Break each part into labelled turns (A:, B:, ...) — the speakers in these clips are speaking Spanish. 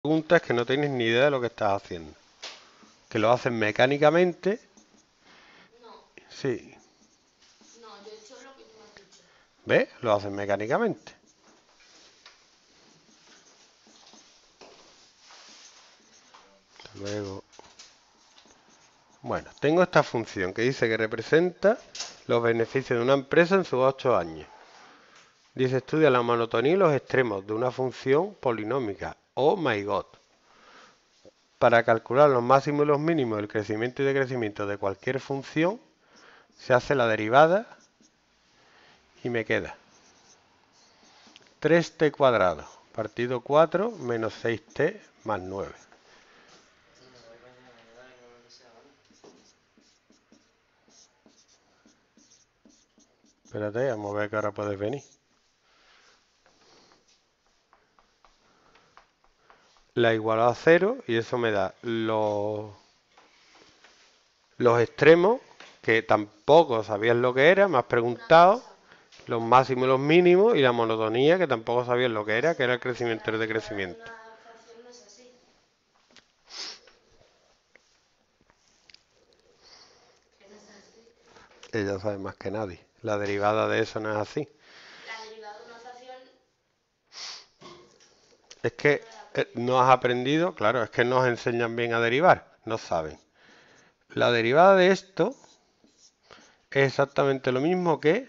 A: preguntas que no tienes ni idea de lo que estás haciendo. Que lo haces mecánicamente.
B: No,
A: Sí,
B: no, yo he hecho lo que tú me has dicho.
A: ¿ves? Lo haces mecánicamente. Luego, bueno, tengo esta función que dice que representa los beneficios de una empresa en sus 8 años. Dice, estudia la monotonía y los extremos de una función polinómica. Oh my god. Para calcular los máximos y los mínimos del crecimiento y decrecimiento de cualquier función, se hace la derivada y me queda 3t cuadrado partido 4 menos 6t más 9. Espérate, vamos a ver que ahora puedes venir. La igualo a 0 y eso me da los extremos, que tampoco sabías lo que era, me has
B: Una
A: preguntado,
B: cosa,
A: los máximos y los mínimos, y la monotonía, que tampoco sabías lo que era el
B: que
A: crecimiento y
B: la
A: el
B: derivada de
A: decrecimiento.
B: una fracción no es así. Que no es así.
A: Ella sabe más que nadie. La derivada de eso no es así.
B: La derivada de una fracción
A: Es
B: yo no
A: que
B: la he aprendido.
A: no has aprendido, claro, es que no os enseñan bien a derivar, no saben. La derivada de esto es exactamente lo mismo que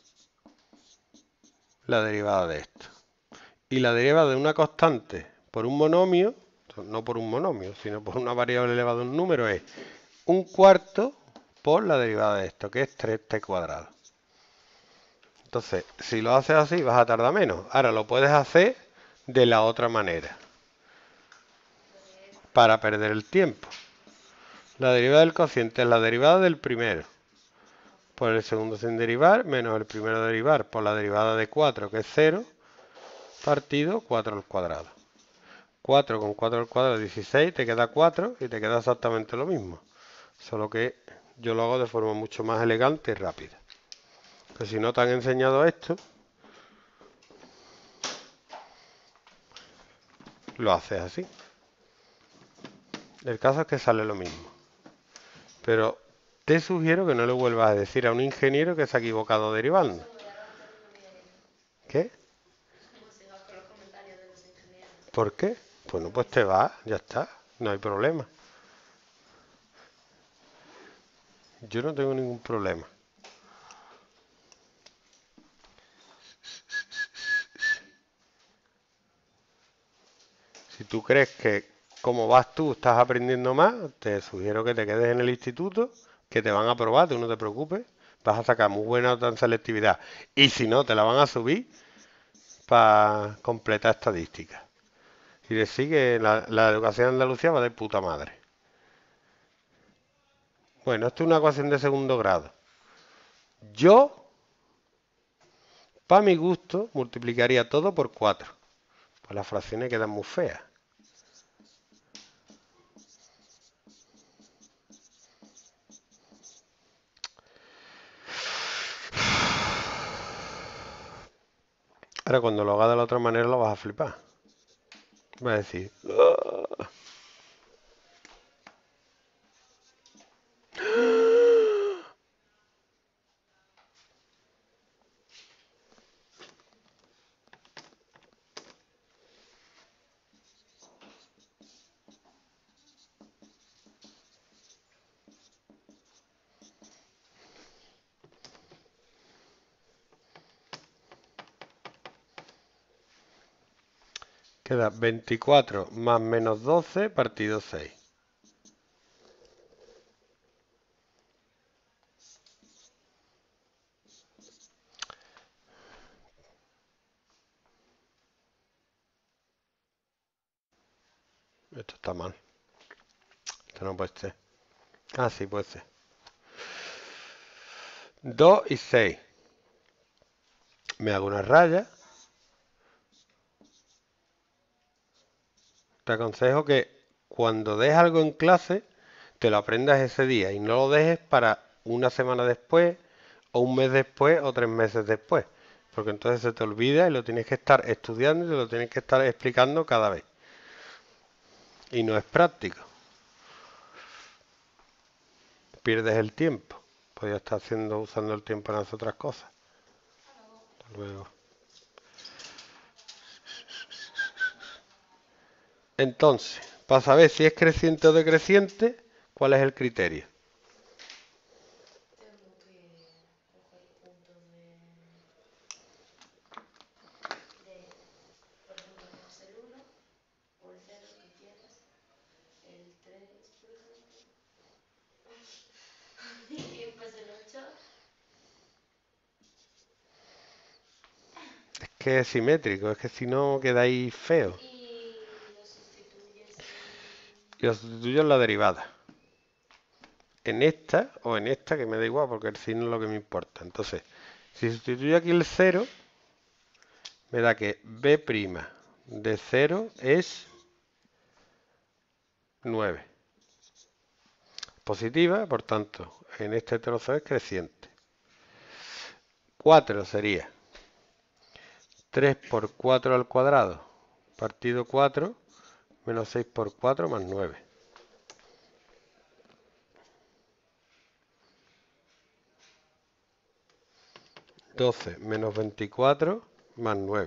A: la derivada de esto. Y la derivada de una constante por un monomio, no por un monomio, sino por una variable elevada a un número, es un cuarto por la derivada de esto, que es 3t cuadrado. Entonces, si lo haces así, vas a tardar menos. Ahora lo puedes hacer de la otra manera,
B: De esta.
A: para perder el tiempo. La derivada del cociente es la derivada del primero por el segundo sin derivar, menos el primero derivar por la derivada de 4, que es 0, partido 4 al cuadrado. 4 con 4 al cuadrado, 16, te queda 4 y te queda exactamente lo mismo. Solo que yo lo hago de forma mucho más elegante y rápida. Pero si no te han enseñado esto, lo haces así. El caso es que sale lo mismo. Pero te sugiero que no le vuelvas a decir a un ingeniero que se ha equivocado derivando.
B: Eso me voy a levantar y me voy a ir.
A: ¿Qué?
B: No sigas con los comentarios de los ingenieros.
A: ¿Por qué? Bueno, pues
B: Sí.
A: te vas, ya está, no hay problema. Yo no tengo ningún problema. Si tú crees que como vas tú estás aprendiendo más, te sugiero que te quedes en el instituto, que te van a aprobar, tú no te preocupes, vas a sacar muy buena nota en selectividad. Y si no, te la van a subir para completar estadística. Y decir que la educación en Andalucía va de puta madre. Bueno, esto es una ecuación de segundo grado. Yo, para mi gusto, multiplicaría todo por 4. Pues las fracciones quedan muy feas. Ahora cuando lo hagas de la otra manera lo vas a flipar. Vas a decir, queda 24 más menos 12 partido 6. Esto está mal. Esto no puede ser. Ah, sí, puede ser. 2 y 6. Me hago una raya. Te aconsejo que cuando des algo en clase, te lo aprendas ese día y no lo dejes para una semana después, o un mes después, o 3 meses después. Porque entonces se te olvida y lo tienes que estar estudiando y te lo tienes que estar explicando cada vez. Y no es práctico. Pierdes el tiempo. Podrías estar usando el tiempo en hacer otras cosas. Hasta luego. Entonces, para saber si es creciente o decreciente, ¿cuál es el criterio?
B: Tengo que coger puntos por ejemplo, es el 1 o el 0 que quieras, el 3, por ejemplo, y después el 8.
A: Es que es simétrico, es que si no quedáis feo.
B: Y lo sustituyes
A: Y lo sustituyo en la derivada. En esta o en esta, que me da igual, porque el signo es lo que me importa. Entonces, si sustituyo aquí el 0, me da que b' de 0 es 9. Positiva, por tanto, en este trozo es creciente. 4 sería 3 por 4 al cuadrado partido 4 menos 6 por 4 más 9. 12 menos 24 más 9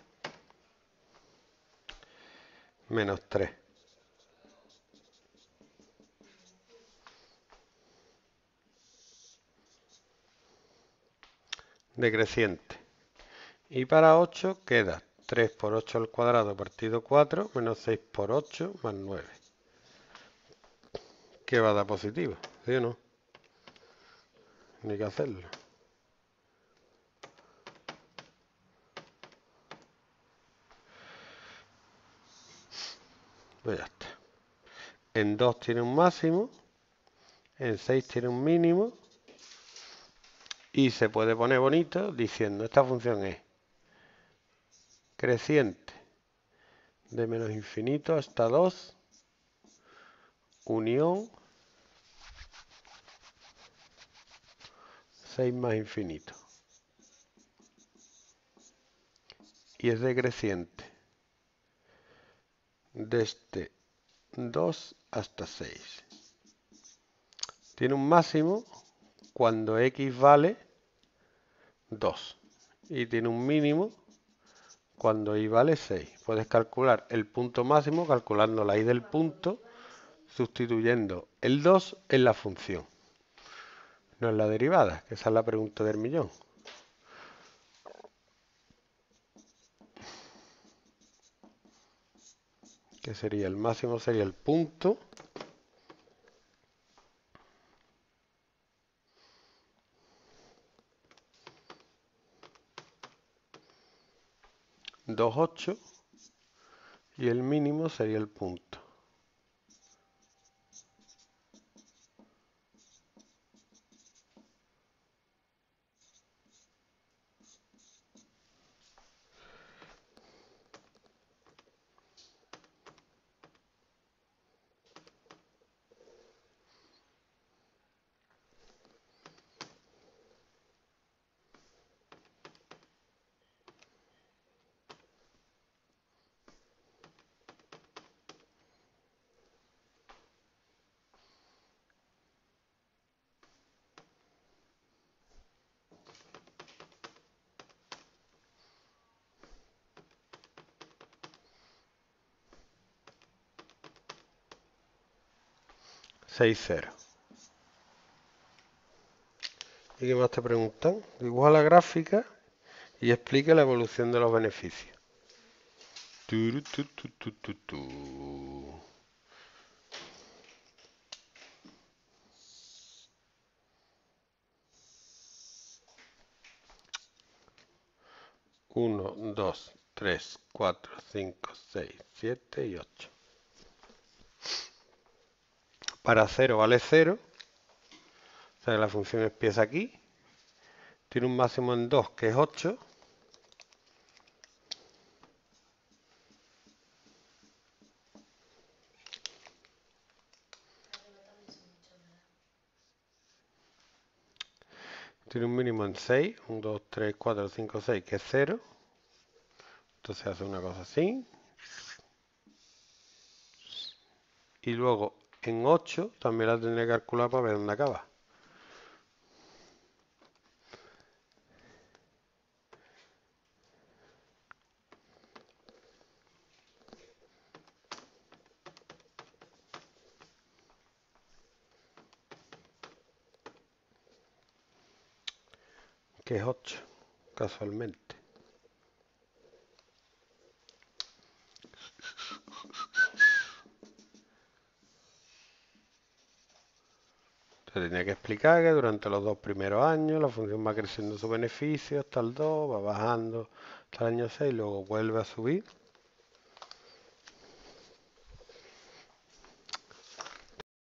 A: menos 3. Decreciente. Y para 8 queda 3 por 8 al cuadrado partido 4 menos 6 por 8 más 9. ¿Qué va a dar positivo? ¿Sí o no? Ni que hacerlo. Pues ya está. En 2 tiene un máximo, en 6 tiene un mínimo, y se puede poner bonito diciendo esta función es creciente de menos infinito hasta 2, unión 6 más infinito. Y es decreciente desde 2 hasta 6. Tiene un máximo cuando x vale 2. Y tiene un mínimo cuando y vale 6. Puedes calcular el punto máximo calculando la y del punto, sustituyendo el 2 en la función. No en la derivada, que esa es la pregunta del millón. Que sería el máximo, sería el punto. Dos 8 y el mínimo sería el punto. Seis 0. ¿Y qué más te preguntan? Dibuja la gráfica y explica la evolución de los beneficios. Turu, tu, tu, tu, tu, tu. Uno, 2, 3, 4, 5, 6, 7 y 8. Para 0 vale 0. O sea que la función empieza aquí. Tiene un máximo en 2 que es 8. Tiene un mínimo en 6. 1, 2, 3, 4, 5, 6 que es 0. Entonces hace una cosa así. y luego en 8 también la tendré que calcular para ver dónde acaba. Que es 8, casualmente. Se tenía que explicar que durante los 2 primeros años la función va creciendo su beneficio hasta el 2, va bajando hasta el año 6, luego vuelve a subir.